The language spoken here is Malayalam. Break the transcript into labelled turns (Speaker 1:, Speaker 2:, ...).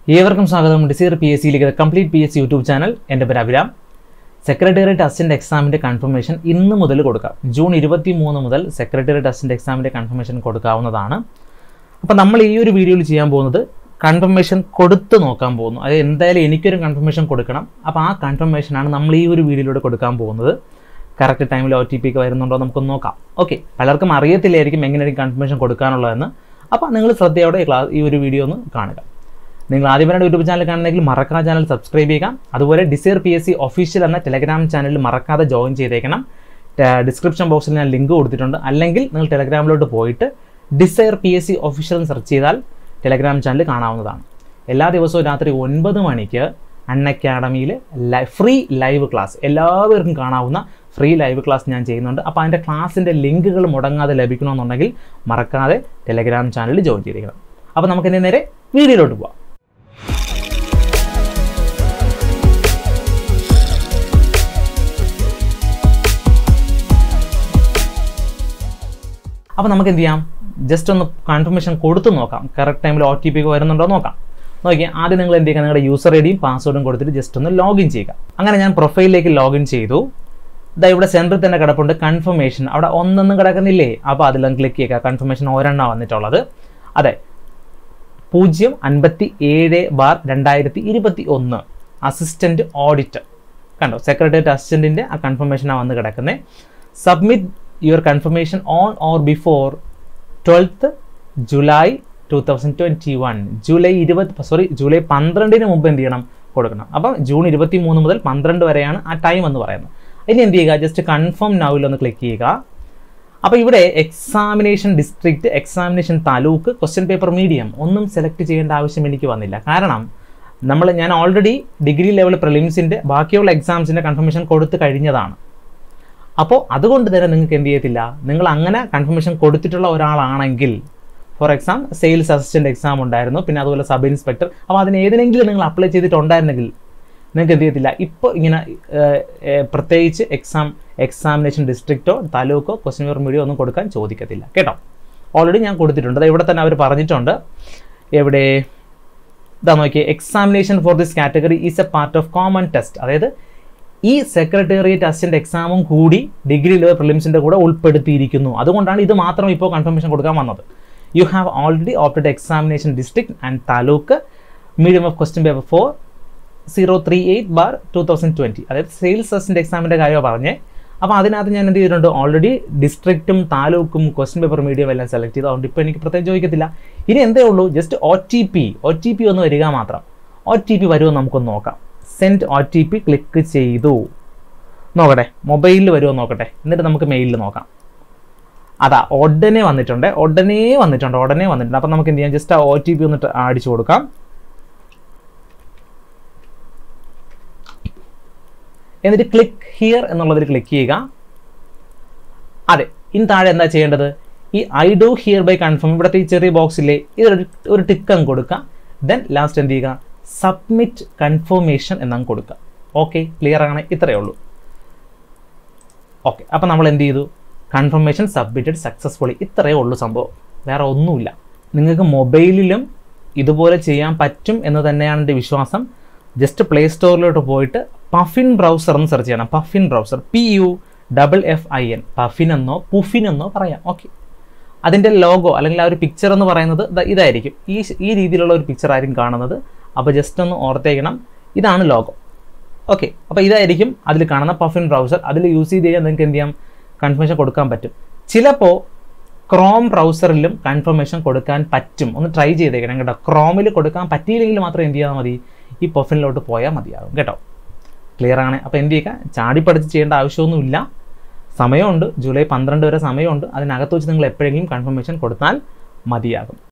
Speaker 1: ഏവർക്കും സ്വാഗതം. ഡിസൈർ PSCയിലേക്ക് കംപ്ലീറ്റ് PSC യൂട്യൂബ് ചാനൽ. എൻ്റെ പേര് അഭിരാം. സെക്രട്ടേറിയറ്റ് അസിസ്റ്റന്റ് എക്സാമിൻ്റെ കൺഫർമേഷൻ ഇന്ന് മുതൽ കൊടുക്കാം. ജൂൺ 23 മുതൽ സെക്രട്ടേറിയറ്റ് അസിസ്റ്റന്റ് എക്സാമിൻ്റെ കൺഫർമേഷൻ കൊടുക്കാവുന്നതാണ്. അപ്പോൾ നമ്മൾ ഈ ഒരു വീഡിയോയിൽ ചെയ്യാൻ പോകുന്നത് കൺഫർമേഷൻ കൊടുത്ത് നോക്കാൻ പോകുന്നു. അത് എന്തായാലും എനിക്കൊരു കൺഫർമേഷൻ കൊടുക്കണം. അപ്പോൾ ആ കൺഫർമേഷനാണ് നമ്മൾ ഈ ഒരു വീഡിയോയിലൂടെ കൊടുക്കാൻ പോകുന്നത്. കറക്റ്റ് ടൈമിൽ OTP ഒക്കെ വരുന്നുണ്ടോ നമുക്കൊന്ന് നോക്കാം. ഓക്കെ, പലർക്കും അറിയത്തില്ലായിരിക്കും എങ്ങനെയായിരിക്കും കൺഫർമേഷൻ കൊടുക്കാനുള്ളതെന്ന്. അപ്പോൾ നിങ്ങൾ ശ്രദ്ധയോടെ ഈ ഒരു വീഡിയോ ഒന്ന് കാണുക. നിങ്ങൾ ആദ്യമായിട്ട് യൂട്യൂബ് ചാനൽ കാണുന്നെങ്കിൽ മറക്കാതെ ചാനൽ സബ്സ്ക്രൈബ് ചെയ്യുക. അതുപോലെ ഡിസൈർ PSC ഒഫീഷ്യൽ എന്ന ടെലഗ്രാം ചാനലിൽ മറക്കാതെ ജോയിൻ ചെയ്തേക്കണം. ഡിസ്ക്രിപ്ഷൻ ബോക്സിൽ ഞാൻ ലിങ്ക് കൊടുത്തിട്ടുണ്ട്. അല്ലെങ്കിൽ നിങ്ങൾ ടെലഗ്രാമിലോട്ട് പോയിട്ട് ഡിസൈർ PSC ഒഫീഷ്യൽ എന്ന് സെർച്ച് ചെയ്താൽ ടെലഗ്രാം ചാനൽ കാണാവുന്നതാണ്. എല്ലാ ദിവസവും രാത്രി 9 മണിക്ക് അൺഅക്കാഡമിയിൽ ഫ്രീ ലൈവ് ക്ലാസ്, എല്ലാവർക്കും കാണാവുന്ന ഫ്രീ ലൈവ് ക്ലാസ് ഞാൻ ചെയ്യുന്നുണ്ട്. അപ്പോൾ അതിൻ്റെ ക്ലാസ്സിൻ്റെ ലിങ്കുകൾ മുടങ്ങാതെ ലഭിക്കണമെന്നുണ്ടെങ്കിൽ മറക്കാതെ ടെലഗ്രാം ചാനലിൽ ജോയിൻ ചെയ്തേക്കണം. അപ്പോൾ നമുക്കിനി നേരെ വീഡിയോയിലോട്ട് പോവാം. അപ്പോൾ നമുക്ക് എന്ത് ചെയ്യാം, ജസ്റ്റ് ഒന്ന് കൺഫർമേഷൻ കൊടുത്ത് നോക്കാം. കറക്റ്റ് ടൈമിൽ OTP ഒക്കെ വരുന്നുണ്ടോ നോക്കാം. നോക്കിയാൽ ആദ്യം നിങ്ങൾ എന്ത് ചെയ്യുക, നിങ്ങളുടെ യൂസർ ഐഡിയും പാസ്വേഡും കൊടുത്തിട്ട് ജസ്റ്റ് ഒന്ന് ലോഗിൻ ചെയ്യുക. അങ്ങനെ ഞാൻ പ്രൊഫൈലിലേക്ക് ലോഗിൻ ചെയ്തു. ഇതാ ഇവിടെ സെൻറ്ററിൽ തന്നെ കിടപ്പുണ്ട് കൺഫർമേഷൻ. അവിടെ ഒന്നൊന്നും കിടക്കുന്നില്ലേ? അപ്പോൾ അതിലൊന്ന് ക്ലിക്ക് ചെയ്യുക. കൺഫർമേഷൻ ഒരെണ്ണം വന്നിട്ടുള്ളത്. അതെ, 057/2021 അസിസ്റ്റൻറ്റ് ഓഡിറ്റർ കണ്ടോ, സെക്രട്ടേറിയറ്റ് അസിസ്റ്റൻറ്റിൻ്റെ ആ കൺഫർമേഷനാണ് വന്ന് കിടക്കുന്നത്. Submit your confirmation on or before 12th July 2021. July 12 മുമ്പ് എന്ത് ചെയ്യണം, കൊടുക്കണം. അപ്പം ജൂൺ 23 മുതൽ 12 വരെയാണ് ആ ടൈം എന്ന് പറയുന്നത്. ഇനി എന്ത് ചെയ്യുക, ജസ്റ്റ് കൺഫേം നൗവിൽ ഒന്ന് ക്ലിക്ക് ചെയ്യുക. അപ്പോൾ ഇവിടെ examination district, examination taluk, question paper medium ഒന്നും സെലക്ട് ചെയ്യേണ്ട ആവശ്യം എനിക്ക് വന്നില്ല. കാരണം ഞാൻ ഓൾറെഡി ഡിഗ്രി ലെവൽ പ്രിലിംസിൻ്റെ ബാക്കിയുള്ള എക്സാംസിൻ്റെ കൺഫർമേഷൻ കൊടുത്തു കഴിഞ്ഞതാണ്. അപ്പോൾ അതുകൊണ്ട് തന്നെ നിങ്ങൾക്ക് എന്ത് ചെയ്യത്തില്ല, നിങ്ങൾ അങ്ങനെ കൺഫർമേഷൻ കൊടുത്തിട്ടുള്ള ഒരാളാണെങ്കിൽ, four exam sales assistant exam ഉണ്ടായിരുന്നു, പിന്നെ അതുപോലെ സബ് ഇൻസ്പെക്ടർ, അപ്പോൾ അതിന് ഏതിനെങ്കിലും നിങ്ങൾ അപ്ലൈ ചെയ്തിട്ടുണ്ടായിരുന്നെങ്കിൽ നിങ്ങൾക്ക് എന്ത് ചെയ്യത്തില്ല, ഇപ്പോൾ ഇങ്ങനെ പ്രത്യേകിച്ച് എക്സാമിനേഷൻ ഡിസ്ട്രിക്റ്റോ താലൂക്കോ ക്വസ്റ്റ്യൻ പേപ്പർ മീഡിയോ ഒന്നും കൊടുക്കാൻ ചോദിക്കത്തില്ല കേട്ടോ. ഓൾറെഡി ഞാൻ കൊടുത്തിട്ടുണ്ട്. അത് ഇവിടെ തന്നെ അവർ പറഞ്ഞിട്ടുണ്ട്. എവിടെ ഇതാ നോക്കിയേ, examination for this category is a part of common test. അതായത് ഈ സെക്രട്ടേറിയറ്റ് അസിസ്റ്റന്റ് എക്സാമും കൂടി ഡിഗ്രി ലെവൽ പ്രിലിംസിൻ്റെ കൂടെ ഉൾപ്പെടുത്തിയിരിക്കുന്നു. അതുകൊണ്ടാണ് ഇത് മാത്രം ഇപ്പോൾ കൺഫർമേഷൻ കൊടുക്കാൻ വന്നത്. You have already opted examination district and taluk medium of question paper 4038/2020. അതായത് സെയിൽസ് അസിസ്റ്റന്റ് എക്സാമിൻ്റെ കാര്യമാണ് പറഞ്ഞത്. അപ്പോൾ അതിനകത്ത് ഞാൻ എന്ത് ചെയ്തിട്ടുണ്ട്, ഓൾറെഡി ഡിസ്ട്രിക്റ്റും താലൂക്കും ക്വസ്റ്റ്യൻ പേപ്പർ മീഡിയം എല്ലാം സെലക്ട് ചെയ്തു. അതുകൊണ്ട് ഇപ്പോൾ എനിക്ക് പ്രത്യേകം ചോദിക്കത്തില്ല. ഇനി എന്തേ ഉള്ളൂ, ജസ്റ്റ് OTP ഒന്ന് വരിക മാത്രം. OTP വരുമോ നമുക്കൊന്ന് നോക്കാം. സെൻഡ് OTP ക്ലിക്ക് ചെയ്തു. നോക്കട്ടെ, മൊബൈലിൽ വരുമോ നോക്കട്ടെ. എന്നിട്ട് നമുക്ക് മെയിലിൽ നോക്കാം. അതാ ഉടനെ വന്നിട്ടുണ്ട്. അപ്പോൾ നമുക്ക് എന്ത് ചെയ്യാം, ജസ്റ്റ് ആ OTP ഒന്നിട്ട് അടിച്ചു കൊടുക്കാം. എന്നിട്ട് ക്ലിക്ക് ഹിയർ എന്നുള്ളതിൽ ക്ലിക്ക് ചെയ്യുക. അതെ, ഇനി താഴെ എന്താ ചെയ്യേണ്ടത്, ഈ I do hereby confirm ഇവിടുത്തെ ഈ ചെറിയ ബോക്സിലെ ഒരു ടിക്കം കൊടുക്കുക. ദെൻ ലാസ്റ്റ് എന്ത് ചെയ്യുക, സബ്മിറ്റ് കൺഫർമേഷൻ എന്നങ്ങ് കൊടുക്കുക. ഓക്കെ, ക്ലിയർ ആണ്. ഇത്രയേ ഉള്ളൂ. ഓക്കെ, അപ്പോൾ നമ്മൾ എന്ത് ചെയ്തു, കൺഫർമേഷൻ സബ്മിറ്റഡ് സക്സസ്ഫുള്ളി. ഇത്രയേ ഉള്ളൂ സംഭവം, വേറെ ഒന്നുമില്ല. നിങ്ങൾക്ക് മൊബൈലിലും ഇതുപോലെ ചെയ്യാൻ പറ്റും എന്ന് തന്നെയാണ് എൻ്റെ വിശ്വാസം. ജസ്റ്റ് പ്ലേ സ്റ്റോറിലോട്ട് പോയിട്ട് പഫിൻ ബ്രൗസർ എന്ന് സെർച്ച് ചെയ്യണം. പഫിൻ ബ്രൗസർ, PUFFIN, പഫിൻ എന്നോ പുഫിൻ എന്നോ പറയാം. ഓക്കെ, അതിൻ്റെ ലോഗോ അല്ലെങ്കിൽ ആ ഒരു പിക്ചർ എന്ന് പറയുന്നത് ഇതായിരിക്കും. ഈ രീതിയിലുള്ള ഒരു പിക്ചർ ആയിരിക്കും കാണുന്നത്. അപ്പോൾ ജസ്റ്റ് ഒന്ന് ഓർത്തേക്കണം, ഇതാണ് ലോഗോ. ഓക്കെ, അപ്പോൾ ഇതായിരിക്കും അതിൽ കാണുന്ന പഫിൻ ബ്രൗസർ. അതിൽ യൂസ് ചെയ്ത് കഴിഞ്ഞാൽ നിങ്ങൾക്ക് എന്ത് ചെയ്യാം, കൺഫർമേഷൻ കൊടുക്കാൻ പറ്റും. ചിലപ്പോൾ ക്രോം ബ്രൗസറിലും കൺഫർമേഷൻ കൊടുക്കാൻ പറ്റും. ഒന്ന് ട്രൈ ചെയ്തേക്കണം കേട്ടോ. ക്രോമിൽ കൊടുക്കാൻ പറ്റിയില്ലെങ്കിൽ മാത്രം എന്ത് ചെയ്താൽ മതി, ഈ പഫിനിലോട്ട് പോയാൽ മതിയാകും കേട്ടോ. ക്ലിയർ ആണ്. അപ്പോൾ എന്ത് ചെയ്യുക, ചാടിപ്പടിച്ച് ചെയ്യേണ്ട ആവശ്യമൊന്നുമില്ല. സമയമുണ്ട്, ജൂലൈ 12 വരെ സമയമുണ്ട്. അതിനകത്ത് വെച്ച് നിങ്ങൾ എപ്പോഴെങ്കിലും കൺഫർമേഷൻ കൊടുത്താൽ മതിയാകും.